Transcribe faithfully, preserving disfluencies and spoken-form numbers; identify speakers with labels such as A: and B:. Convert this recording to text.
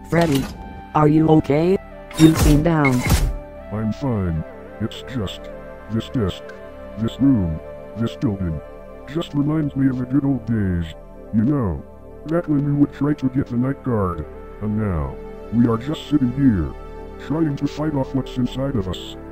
A: Freddy, are you okay? You seem down.
B: I'm fine. It's just this desk, this room, this building. Just reminds me of the good old days. You know, back when we would try to get the night guard. And now, we are just sitting here, trying to fight off what's inside of us.